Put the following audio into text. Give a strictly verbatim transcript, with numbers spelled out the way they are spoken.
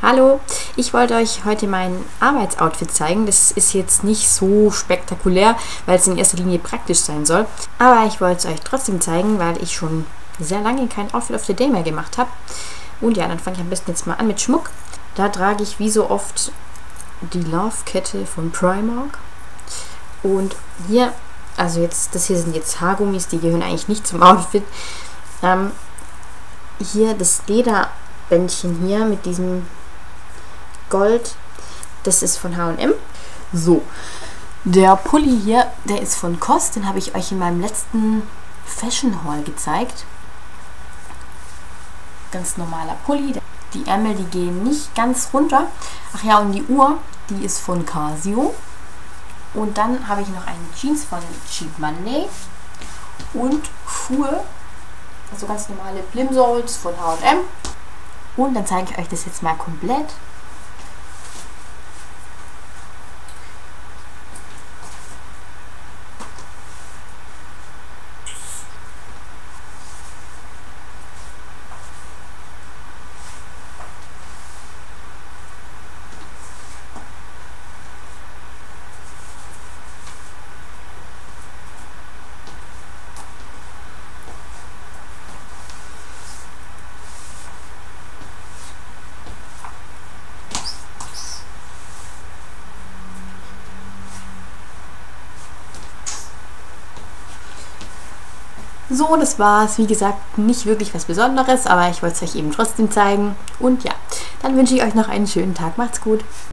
Hallo, ich wollte euch heute mein Arbeitsoutfit zeigen. Das ist jetzt nicht so spektakulär, weil es in erster Linie praktisch sein soll. Aber ich wollte es euch trotzdem zeigen, weil ich schon sehr lange kein Outfit of the Day mehr gemacht habe. Und ja, dann fange ich am besten jetzt mal an mit Schmuck. Da trage ich wie so oft die Love-Kette von Primark. Und hier, also jetzt, das hier sind jetzt Haargummis, die gehören eigentlich nicht zum Outfit. Ähm, hier das Lederbändchen hier mit diesem Gold, das ist von H und M. So, der Pulli hier, der ist von C O S, den habe ich euch in meinem letzten Fashion Haul gezeigt. Ganz normaler Pulli. Die Ärmel, die gehen nicht ganz runter. Ach ja, und die Uhr, die ist von Casio. Und dann habe ich noch einen Jeans von Cheap Monday und Schuhe, also ganz normale Plimsolls von H und M. Und dann zeige ich euch das jetzt mal komplett. So, das war's. Wie gesagt, nicht wirklich was Besonderes, aber ich wollte es euch eben trotzdem zeigen. Und ja, dann wünsche ich euch noch einen schönen Tag. Macht's gut.